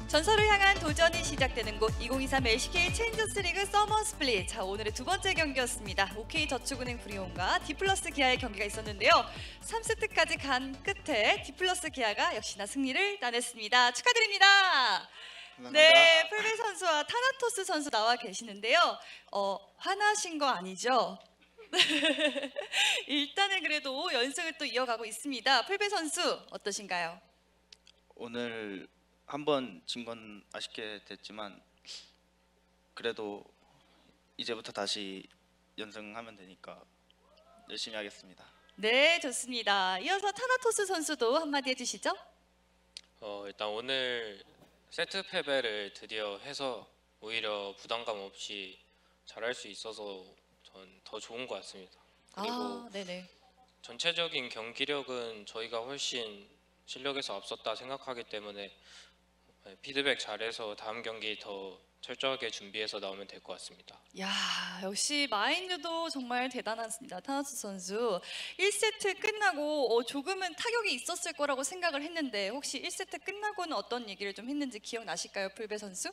전설을 향한 도전이 시작되는 곳 2023 LCK 챌린저스 리그 서머 스플릿. 자, 오늘의 두 번째 경기였습니다. OK저축은행 브리온과 디플러스 기아의 경기가 있었는데요. 3세트까지 간 끝에 디플러스 기아가 역시나 승리를 따냈습니다. 축하드립니다. 네, 풀베 선수와 타나토스 선수 나와 계시는데요. 화나신 거 아니죠? 일단은 그래도 연승을 또 이어가고 있습니다. 풀베 선수 어떠신가요? 오늘 한 번 진 건 아쉽게 됐지만 그래도 이제부터 다시 연승하면 되니까 열심히 하겠습니다. 네, 좋습니다. 이어서 타나토스 선수도 한마디 해주시죠. 일단 오늘 세트 패배를 드디어 해서 오히려 부담감 없이 잘할 수 있어서 전 더 좋은 것 같습니다. 그리고 네네. 전체적인 경기력은 저희가 훨씬 실력에서 앞섰다 생각하기 때문에 피드백 잘해서 다음 경기 더 철저하게 준비해서 나오면 될 것 같습니다. 야, 역시 마인드도 정말 대단하십니다. 타나토스 선수. 1세트 끝나고 조금은 타격이 있었을 거라고 생각을 했는데 혹시 1세트 끝나고는 어떤 얘기를 좀 했는지 기억나실까요, 풀베 선수?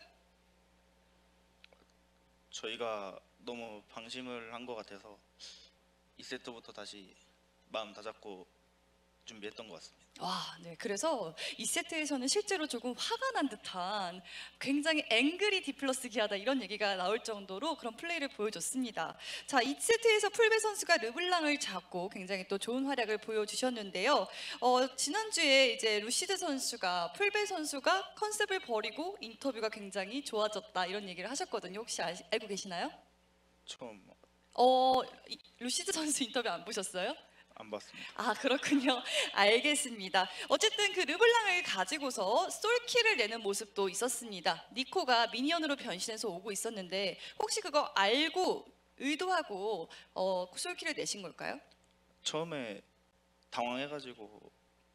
저희가 너무 방심을 한 것 같아서 2세트부터 다시 마음 다잡고 준비했던 것 같습니다. 와, 네. 그래서 2세트에서는 실제로 조금 화가 난 듯한 굉장히 앵그리 디플러스 기아다 이런 얘기가 나올 정도로 그런 플레이를 보여줬습니다. 자, 2세트에서 풀베 선수가 르블랑을 잡고 굉장히 또 좋은 활약을 보여주셨는데요. 지난주에 이제 루시드 선수가 풀베 선수가 컨셉을 버리고 인터뷰가 굉장히 좋아졌다 이런 얘기를 하셨거든요. 혹시 알고 계시나요? 처음 루시드 선수 인터뷰 안 보셨어요? 안 봤습니다. 아, 그렇군요. 알겠습니다. 어쨌든 그 르블랑을 가지고서 솔킬을 내는 모습도 있었습니다. 니코가 미니언으로 변신해서 오고 있었는데 혹시 그거 알고 의도하고 솔킬을 내신 걸까요? 처음에 당황해가지고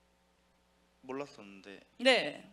몰랐었는데 네.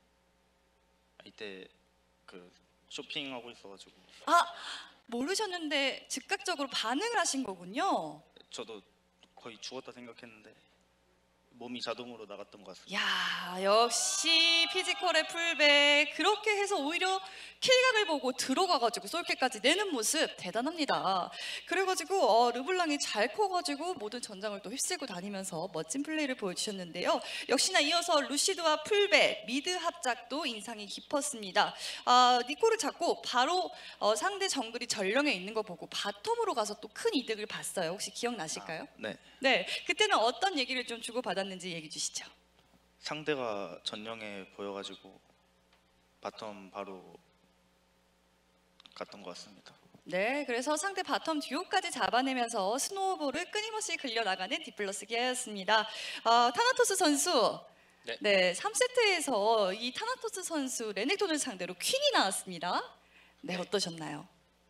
이때 그 쇼핑하고 있어가지고 모르셨는데 즉각적으로 반응을 하신 거군요. 저도 거의 죽었다 생각했는데 몸이 자동으로 나갔던 것 같습니다. 야, 역시 피지컬의 풀백. 그렇게 해서 오히려 킬각을 보고 들어가가지고 솔킬까지 내는 모습 대단합니다. 그래가지고 르블랑이 잘 커가지고 모든 전장을 또 휩쓸고 다니면서 멋진 플레이를 보여주셨는데요. 역시나 이어서 루시드와 풀백 미드 합작도 인상이 깊었습니다. 니코를 잡고 바로 상대 정글이 전령에 있는 거 보고 바텀으로 가서 또 큰 이득을 봤어요. 혹시 기억나실까요? 네. 네, 그때는 어떤 얘기를 좀 주고받았는지 얘기 주시죠. 상대가 전령에 보여가지고 바텀 바로 갔던 것 같습니다. 네, 그래서 상대 바텀 듀오까지 잡아내면서 스노우볼을 끊임없이 굴려나가는 디플러스 기아였습니다. 타나토스 선수, 네, 3세트에서 이 타나토스 선수 레넥톤을 상대로 퀸이 나왔습니다. 네, 어떠셨나요?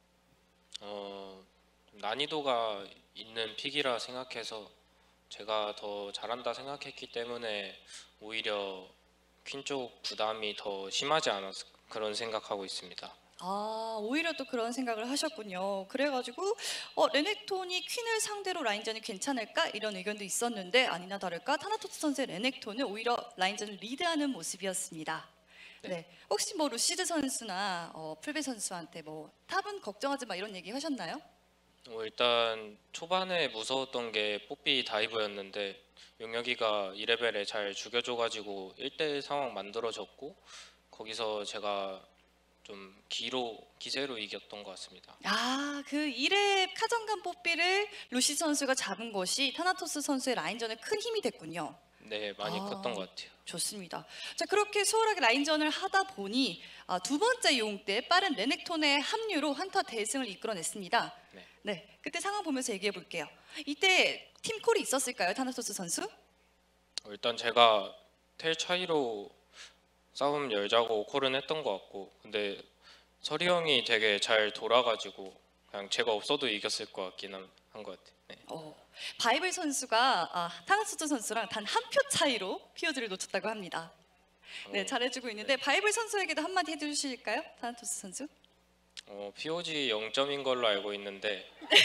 난이도가 있는 픽이라 생각해서 제가 더 잘한다 생각했기 때문에 오히려 퀸 쪽 부담이 더 심하지 않았을 그런 생각하고 있습니다. 오히려 또 그런 생각을 하셨군요. 그래가지고 레넥톤이 퀸을 상대로 라인전이 괜찮을까 이런 의견도 있었는데 아니나 다를까 타나토스 선수의 레넥톤은 오히려 라인전을 리드하는 모습이었습니다. 네. 혹시 뭐 루시드 선수나 풀베 선수한테 뭐 탑은 걱정하지 마 이런 얘기 하셨나요? 일단 초반에 무서웠던 게 뽀삐 다이브였는데 용혁이가 2레벨에 잘 죽여줘가지고 1대1 상황 만들어졌고 거기서 제가 좀 기세로 이겼던 것 같습니다. 그 1회 카정간 뽀삐를 루시 선수가 잡은 것이 타나토스 선수의 라인전에 큰 힘이 됐군요. 네, 많이 컸던 것 같아요. 좋습니다. 자, 그렇게 수월하게 라인전을 하다 보니 두 번째 용 때 빠른 레넥톤의 합류로 한타 대승을 이끌어냈습니다. 네, 그때 상황 보면서 얘기해 볼게요. 이때 팀콜이 있었을까요, 타나토스 선수? 일단 제가 텔 차이로 싸움 열자고 콜은 했던 것 같고 근데 서리 형이 되게 잘 돌아가지고 그냥 제가 없어도 이겼을 것 같긴 한 것 같아요. 네. 바이블 선수가 타나토스 선수랑 단 한 표 차이로 피오즈를 놓쳤다고 합니다. 네, 잘해주고 있는데 바이블 선수에게도 한마디 해주실까요, 타나토스 선수? POG 0점인 걸로 알고 있는데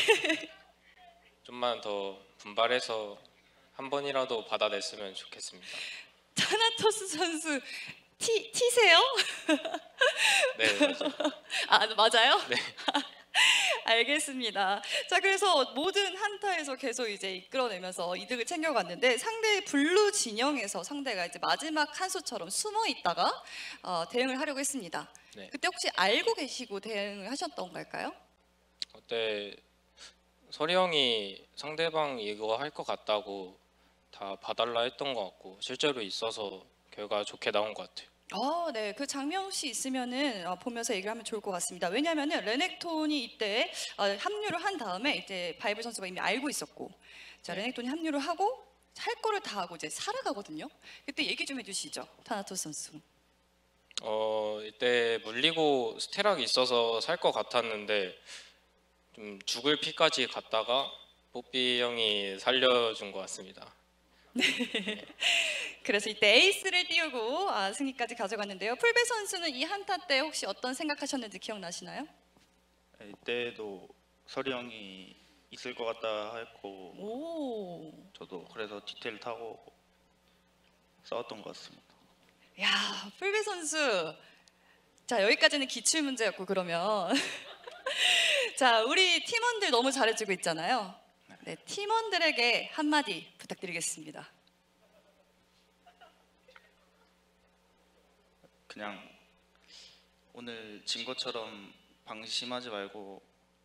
좀만 더 분발해서 한 번이라도 받아냈으면 좋겠습니다. 타나토스 선수 티세요? 네, 맞아요. 아, 맞아요? 네. 알겠습니다. 자, 그래서 모든 한타에서 계속 이제 이끌어내면서 이득을 챙겨갔는데 상대 블루 진영에서 상대가 이제 마지막 한 수처럼 숨어 있다가 대응을 하려고 했습니다. 네. 그때 혹시 알고 계시고 대응을 하셨던 걸까요? 그때 서리 형이 상대방 이거 할 것 같다고 다 봐달라 했던 것 같고 실제로 있어서 결과 좋게 나온 것 같아요. 네, 그 장면 혹시 있으면은 보면서 얘기를 하면 좋을 것 같습니다. 왜냐하면은 레넥톤이 이때 합류를 한 다음에 이제 바이블 선수가 이미 알고 있었고, 자 레넥톤이 합류를 하고 할 거를 다 하고 이제 살아가거든요. 그때 얘기 좀 해주시죠, 타나토스 선수. 이때 물리고 스테락이 있어서 살 것 같았는데 좀 죽을 피까지 갔다가 뽀삐 형이 살려준 것 같습니다. 그래서 이때 에이스를 띄우고 승리까지 가져갔는데요. 풀베 선수는 이 한타 때 혹시 어떤 생각하셨는지 기억나시나요? 네, 이때도 서리 형이 있을 것 같다 했고 오, 저도 그래서 디테일 타고 싸웠던 것 같습니다. 야, 풀베 선수. 자, 여기까지는 기출 문제였고 그러면 자, 우리 팀원들 너무 잘해주고 있잖아요. 네, 팀원들에게 한마디 부탁드리겠습니다. 그냥 오늘 진 것처럼 방심하지 말고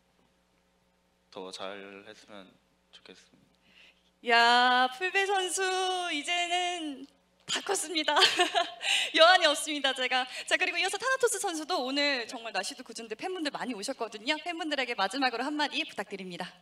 더 잘 했으면 좋겠습니다. 야, 풀베 선수 이제는 다 컸습니다. 여한이 없습니다, 제가. 자, 그리고 이어서 타나토스 선수도 오늘 정말 날씨도 궂은데 팬분들 많이 오셨거든요. 팬분들에게 마지막으로 한마디 부탁드립니다.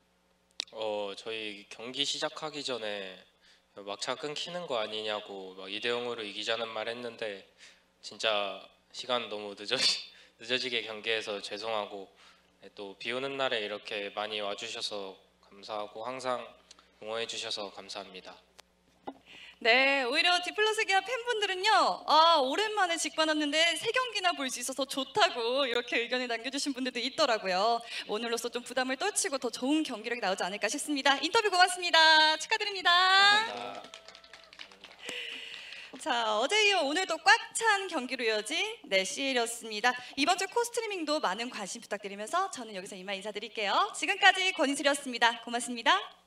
저희 경기 시작하기 전에 막차 끊기는 거 아니냐고 막 2대0으로 이기자는 말 했는데 진짜 시간 너무 늦어지게 경기해서 죄송하고 또 비 오는 날에 이렇게 많이 와주셔서 감사하고 항상 응원해 주셔서 감사합니다. 네, 오히려 디플러스 기아 팬분들은요, 오랜만에 직관왔는데 세 경기나 볼 수 있어서 좋다고 이렇게 의견을 남겨주신 분들도 있더라고요. 오늘로써 좀 부담을 떨치고 더 좋은 경기력이 나오지 않을까 싶습니다. 인터뷰 고맙습니다. 축하드립니다. 감사합니다. 자, 어제 이어 오늘도 꽉 찬 경기로 이어진 내시였습니다. 이번 주 코스트리밍도 많은 관심 부탁드리면서 저는 여기서 이만 인사드릴게요. 지금까지 권인슬이었습니다. 고맙습니다.